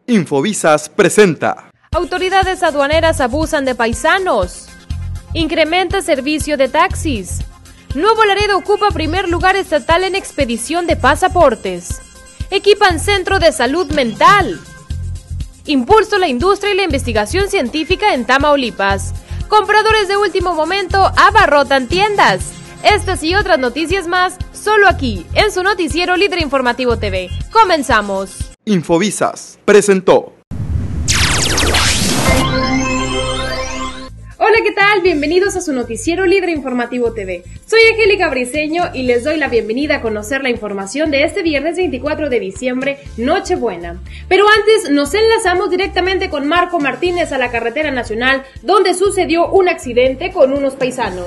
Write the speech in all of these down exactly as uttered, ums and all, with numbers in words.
Infovisas presenta. Autoridades aduaneras abusan de paisanos. Incrementa servicio de taxis. Nuevo Laredo ocupa primer lugar estatal en expedición de pasaportes. Equipan centro de salud mental. Impulso la industria y la investigación científica en Tamaulipas. Compradores de último momento abarrotan tiendas. Estas y otras noticias más, solo aquí, en su noticiero Líder Informativo T V. Comenzamos. Infovisas presentó. Hola, ¿qué tal? Bienvenidos a su noticiero Líder Informativo T V. Soy Angélica Briceño y les doy la bienvenida a conocer la información de este viernes veinticuatro de diciembre, Nochebuena. Pero antes nos enlazamos directamente con Marco Martínez a la carretera nacional, donde sucedió un accidente con unos paisanos.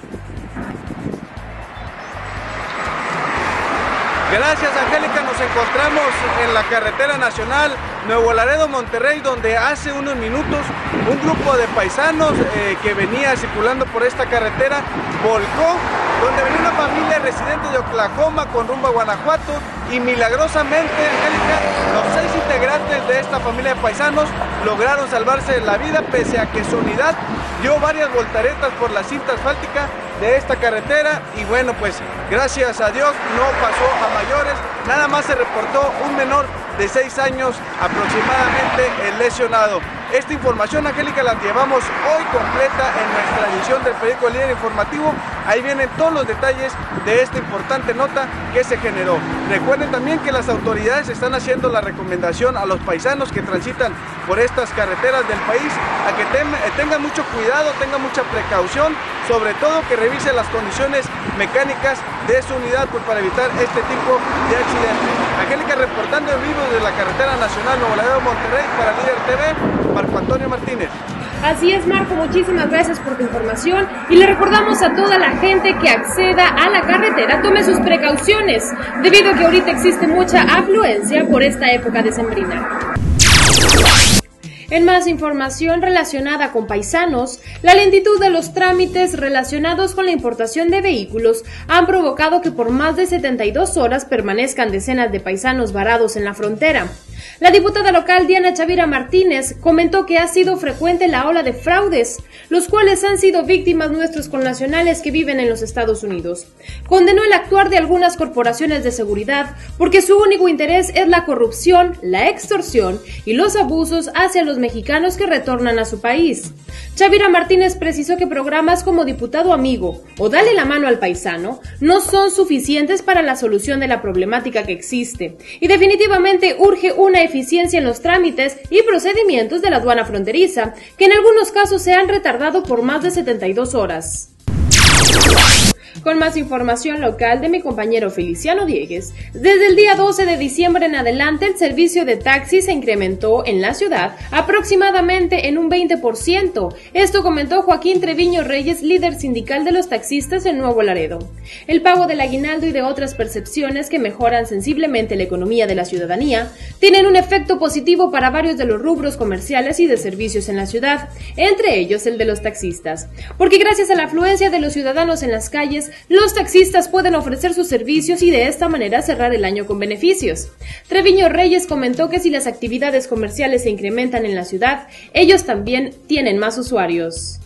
Gracias, Angélica, nos encontramos en la carretera nacional Nuevo Laredo, Monterrey, donde hace unos minutos un grupo de paisanos eh, que venía circulando por esta carretera volcó, donde venía una familia residente de Oklahoma con rumbo a Guanajuato y milagrosamente, Angélica, los seis integrantes de esta familia de paisanos lograron salvarse la vida pese a que su unidad dio varias voltaretas por la cinta asfáltica de esta carretera y bueno, pues gracias a Dios no pasó a mayores, nada más se reportó un menor de seis años aproximadamente el lesionado. Esta información, Angélica, la llevamos hoy completa en nuestra edición del periódico Líder Informativo. Ahí vienen todos los detalles de esta importante nota que se generó. Recuerden también que las autoridades están haciendo la recomendación a los paisanos que transitan por estas carreteras del país a que tengan mucho cuidado, tengan mucha precaución, sobre todo que revisen las condiciones mecánicas de su unidad pues, para evitar este tipo de accidentes. Angélica, reportando en vivo desde la carretera nacional Nuevo Laredo, Monterrey para Líder T V, Marco Antonio Martínez. Así es, Marco, muchísimas gracias por tu información y le recordamos a toda la gente que acceda a la carretera tome sus precauciones, debido a que ahorita existe mucha afluencia por esta época decembrina. En más información relacionada con paisanos, la lentitud de los trámites relacionados con la importación de vehículos han provocado que por más de setenta y dos horas permanezcan decenas de paisanos varados en la frontera. La diputada local Diana Chavira Martínez comentó que ha sido frecuente la ola de fraudes, los cuales han sido víctimas nuestros connacionales que viven en los Estados Unidos. Condenó el actuar de algunas corporaciones de seguridad porque su único interés es la corrupción, la extorsión y los abusos hacia los mexicanos que retornan a su país. Chavira Martínez precisó que programas como Diputado Amigo o Dale la Mano al Paisano no son suficientes para la solución de la problemática que existe y definitivamente urge una eficiencia en los trámites y procedimientos de la aduana fronteriza, que en algunos casos se han retardado por más de setenta y dos horas. Con más información local de mi compañero Feliciano Diegues, desde el día doce de diciembre en adelante el servicio de taxi se incrementó en la ciudad aproximadamente en un veinte por ciento. Esto comentó Joaquín Treviño Reyes, líder sindical de los taxistas en Nuevo Laredo. El pago del aguinaldo y de otras percepciones que mejoran sensiblemente la economía de la ciudadanía tienen un efecto positivo para varios de los rubros comerciales y de servicios en la ciudad, entre ellos el de los taxistas, porque gracias a la afluencia de los ciudadanos en las calles, los taxistas pueden ofrecer sus servicios y de esta manera cerrar el año con beneficios. Treviño Reyes comentó que si las actividades comerciales se incrementan en la ciudad, ellos también tienen más usuarios.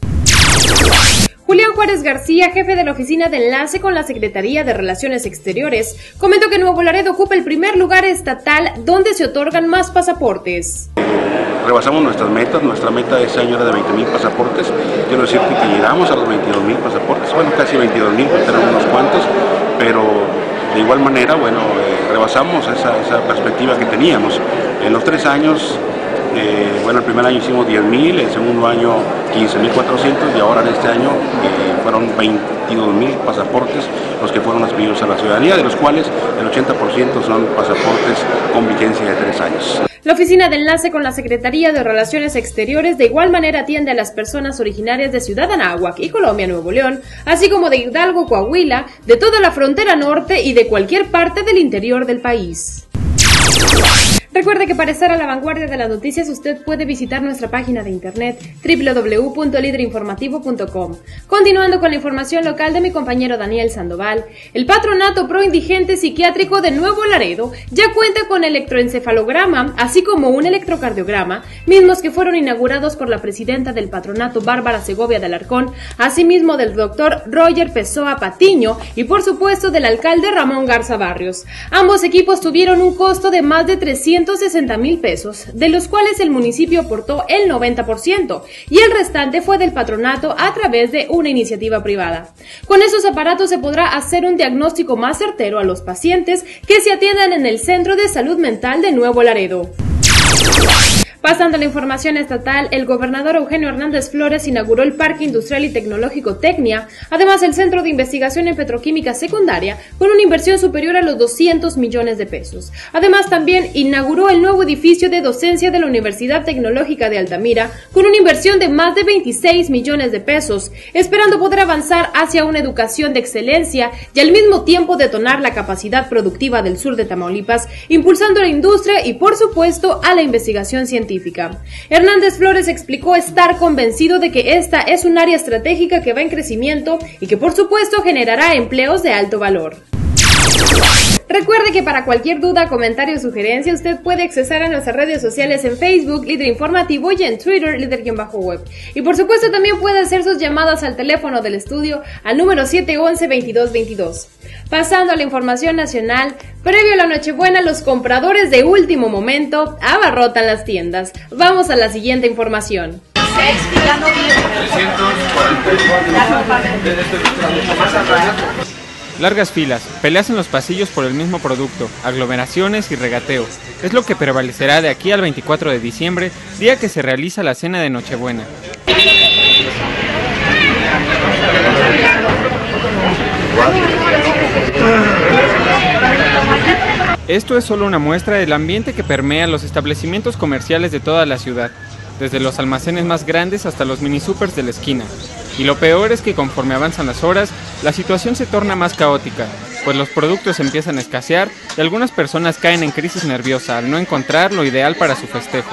Julián Juárez García, jefe de la oficina de enlace con la Secretaría de Relaciones Exteriores, comentó que Nuevo Laredo ocupa el primer lugar estatal donde se otorgan más pasaportes. Rebasamos nuestras metas, nuestra meta de este año era de veinte mil pasaportes, quiero decirte que llegamos a los veintidós mil pasaportes, bueno, casi veintidós mil, tenemos unos cuantos, pero de igual manera, bueno, eh, rebasamos esa, esa perspectiva que teníamos. En los tres años, eh, bueno, el primer año hicimos diez mil, el segundo año quince mil cuatrocientos y ahora en este año eh, fueron veintidós mil pasaportes los que fueron expedidos a la ciudadanía, de los cuales el ochenta por ciento son pasaportes con vigencia de tres años. La oficina de enlace con la Secretaría de Relaciones Exteriores de igual manera atiende a las personas originarias de Ciudad Anáhuac y Colombia, Nuevo León, así como de Hidalgo, Coahuila, de toda la frontera norte y de cualquier parte del interior del país. Recuerde que para estar a la vanguardia de las noticias usted puede visitar nuestra página de internet doble u doble u doble u punto líder informativo punto com. Continuando con la información local de mi compañero Daniel Sandoval, el Patronato Pro Indigente Psiquiátrico de Nuevo Laredo ya cuenta con electroencefalograma, así como un electrocardiograma, mismos que fueron inaugurados por la presidenta del patronato Bárbara Segovia de Alarcón, asimismo del doctor Roger Pessoa Patiño y por supuesto del alcalde Ramón Garza Barrios. Ambos equipos tuvieron un costo de más de trescientos sesenta mil pesos, de los cuales el municipio aportó el noventa por ciento y el restante fue del patronato a través de una iniciativa privada. Con esos aparatos se podrá hacer un diagnóstico más certero a los pacientes que se atiendan en el Centro de Salud Mental de Nuevo Laredo. Pasando a la información estatal, el gobernador Eugenio Hernández Flores inauguró el Parque Industrial y Tecnológico Tecnia, además el Centro de Investigación en Petroquímica Secundaria, con una inversión superior a los doscientos millones de pesos. Además, también inauguró el nuevo edificio de docencia de la Universidad Tecnológica de Altamira, con una inversión de más de veintiséis millones de pesos, esperando poder avanzar hacia una educación de excelencia y al mismo tiempo detonar la capacidad productiva del sur de Tamaulipas, impulsando la industria y, por supuesto, a la investigación científica. Hernández Flores explicó estar convencido de que esta es un área estratégica que va en crecimiento y que por supuesto generará empleos de alto valor. Recuerde que para cualquier duda, comentario o sugerencia usted puede accesar a nuestras redes sociales en Facebook, Líder Informativo, y en Twitter, Líder-Web. Y por supuesto también puede hacer sus llamadas al teléfono del estudio al número siete once, veintidós veintidós. Pasando a la información nacional, previo a la Nochebuena, los compradores de último momento abarrotan las tiendas. Vamos a la siguiente información. Largas filas, peleas en los pasillos por el mismo producto, aglomeraciones y regateo. Es lo que prevalecerá de aquí al veinticuatro de diciembre, día que se realiza la cena de Nochebuena. Esto es solo una muestra del ambiente que permea los establecimientos comerciales de toda la ciudad, desde los almacenes más grandes hasta los mini supers de la esquina. Y lo peor es que conforme avanzan las horas, la situación se torna más caótica, pues los productos empiezan a escasear y algunas personas caen en crisis nerviosa al no encontrar lo ideal para su festejo.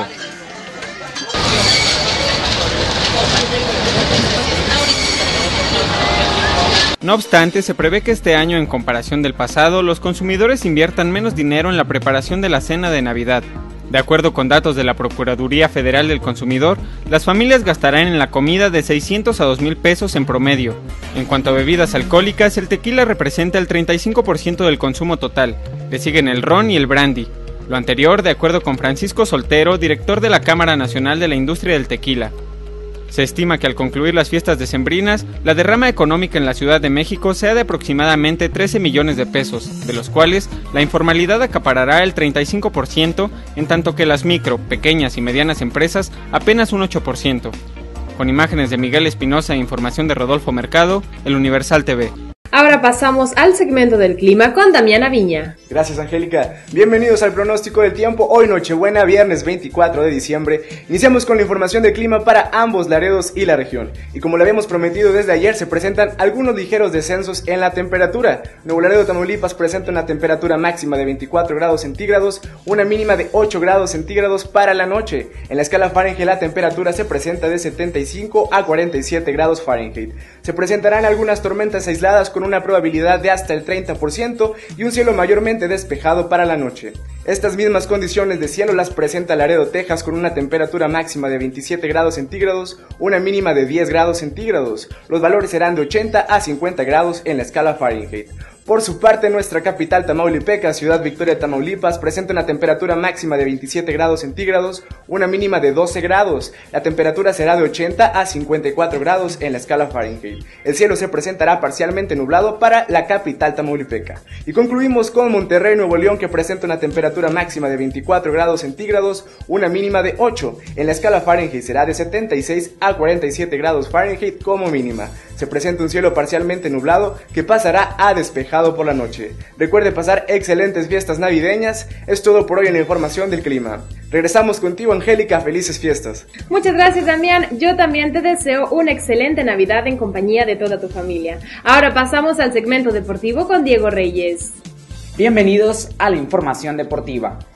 No obstante, se prevé que este año, en comparación del pasado, los consumidores inviertan menos dinero en la preparación de la cena de Navidad. De acuerdo con datos de la Procuraduría Federal del Consumidor, las familias gastarán en la comida de seiscientos a dos mil pesos en promedio. En cuanto a bebidas alcohólicas, el tequila representa el treinta y cinco por ciento del consumo total, le siguen el ron y el brandy. Lo anterior, de acuerdo con Francisco Soltero, director de la Cámara Nacional de la Industria del Tequila. Se estima que al concluir las fiestas decembrinas, la derrama económica en la Ciudad de México sea de aproximadamente trece millones de pesos, de los cuales la informalidad acaparará el treinta y cinco por ciento, en tanto que las micro, pequeñas y medianas empresas apenas un ocho por ciento. Con imágenes de Miguel Espinosa e información de Rodolfo Mercado, El Universal T V. Ahora pasamos al segmento del clima con Damiana Viña. Gracias, Angélica. Bienvenidos al pronóstico del tiempo. Hoy Nochebuena, viernes veinticuatro de diciembre. Iniciamos con la información del clima para ambos Laredos y la región. Y como lo habíamos prometido desde ayer, se presentan algunos ligeros descensos en la temperatura. Nuevo Laredo, Tamaulipas presenta una temperatura máxima de veinticuatro grados centígrados, una mínima de ocho grados centígrados para la noche. En la escala Fahrenheit la temperatura se presenta de setenta y cinco a cuarenta y siete grados Fahrenheit. Se presentarán algunas tormentas aisladas con una probabilidad de hasta el treinta por ciento y un cielo mayormente despejado para la noche. Estas mismas condiciones de cielo las presenta Laredo, Texas, con una temperatura máxima de veintisiete grados centígrados, una mínima de diez grados centígrados. Los valores serán de ochenta a cincuenta grados en la escala Fahrenheit. Por su parte, nuestra capital tamaulipeca, Ciudad Victoria, Tamaulipas, presenta una temperatura máxima de veintisiete grados centígrados, una mínima de doce grados. La temperatura será de ochenta a cincuenta y cuatro grados en la escala Fahrenheit. El cielo se presentará parcialmente nublado para la capital tamaulipeca. Y concluimos con Monterrey, Nuevo León, que presenta una temperatura máxima de veinticuatro grados centígrados, una mínima de ocho. En la escala Fahrenheit será de setenta y seis a cuarenta y siete grados Fahrenheit como mínima. Se presenta un cielo parcialmente nublado que pasará a despejado por la noche. Recuerde pasar excelentes fiestas navideñas. Es todo por hoy en la información del clima. Regresamos contigo, Angélica. Felices fiestas. Muchas gracias, Damián. Yo también te deseo una excelente Navidad en compañía de toda tu familia. Ahora pasamos al segmento deportivo con Diego Reyes. Bienvenidos a la información deportiva.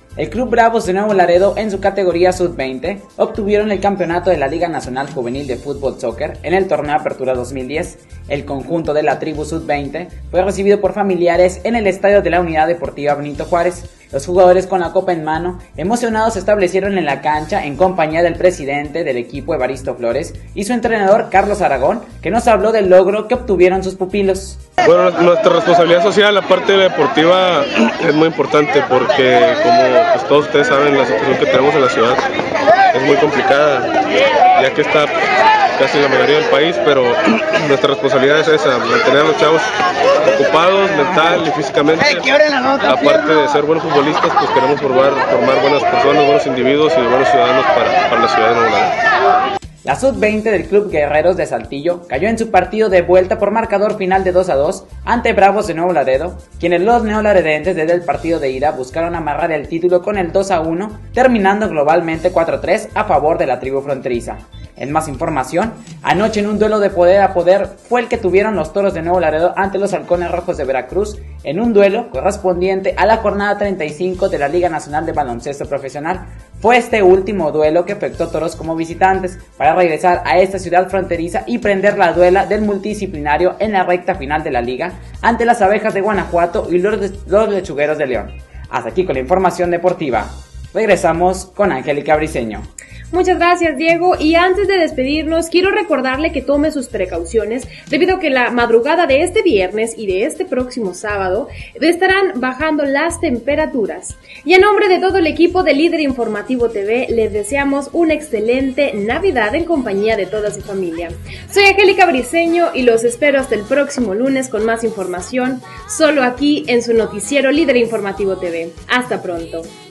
El Club Bravos de Nuevo Laredo en su categoría sub veinte obtuvieron el campeonato de la Liga Nacional Juvenil de Fútbol Soccer en el torneo Apertura dos mil diez. El conjunto de la tribu sub veinte fue recibido por familiares en el estadio de la Unidad Deportiva Benito Juárez. Los jugadores con la copa en mano, emocionados, se establecieron en la cancha en compañía del presidente del equipo Evaristo Flores y su entrenador Carlos Aragón, que nos habló del logro que obtuvieron sus pupilos. Bueno, nuestra responsabilidad social, la parte deportiva, es muy importante porque, como pues, todos ustedes saben, la situación que tenemos en la ciudad es muy complicada, ya que está casi la mayoría del país, pero nuestra responsabilidad es esa, mantener a los chavos ocupados mental y físicamente. Aparte de ser buenos futbolistas, pues queremos formar, formar buenas personas, buenos individuos y buenos ciudadanos para, para la ciudad de Nuevo Laredo. La sub veinte del Club Guerreros de Saltillo cayó en su partido de vuelta por marcador final de dos a dos ante Bravos de Nuevo Laredo, quienes los neolaredenses desde el partido de ida buscaron amarrar el título con el dos a uno, terminando globalmente cuatro a tres a favor de la tribu fronteriza. En más información, anoche en un duelo de poder a poder fue el que tuvieron los Toros de Nuevo Laredo ante los Halcones Rojos de Veracruz, en un duelo correspondiente a la jornada treinta y cinco de la Liga Nacional de Baloncesto Profesional. Fue este último duelo que efectuó Toros como visitantes para regresar a esta ciudad fronteriza y prender la duela del multidisciplinario en la recta final de la liga ante las Abejas de Guanajuato y los, los Lechugueros de León. Hasta aquí con la información deportiva. Regresamos con Angélica Briceño. Muchas gracias, Diego, y antes de despedirnos quiero recordarle que tome sus precauciones debido a que la madrugada de este viernes y de este próximo sábado estarán bajando las temperaturas. Y a nombre de todo el equipo de Líder Informativo T V les deseamos una excelente Navidad en compañía de toda su familia. Soy Angélica Briceño y los espero hasta el próximo lunes con más información, solo aquí en su noticiero Líder Informativo T V. Hasta pronto.